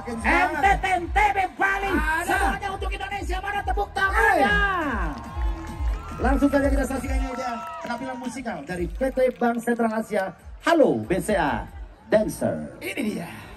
NTB Bali. Semuanya untuk Indonesia, mana tepuk tangannya? Langsung saja kita saksikan aja penampilan musikal dari PT Bank Sentral Asia. Halo BCA Dancer. Ini dia.